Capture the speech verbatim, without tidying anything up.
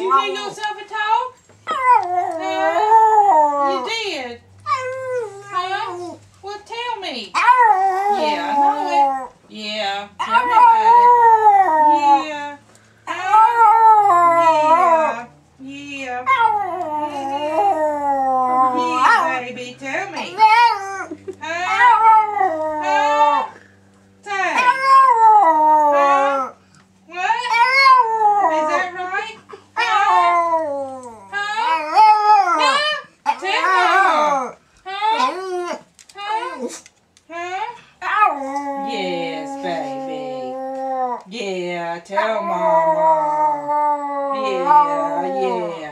you hear yourself talk? Huh? You did? Huh? Well, tell me. Yeah, I know it. Yeah, tell me about it. Yeah. Yeah. Yeah. Yeah, baby, tell me. Huh? Huh? Say. Huh? What? Is that right? Huh? Huh? Huh? Tell Mama. Huh? Huh? Huh? Yes, baby. Yeah, tell Mama. Yeah, yeah.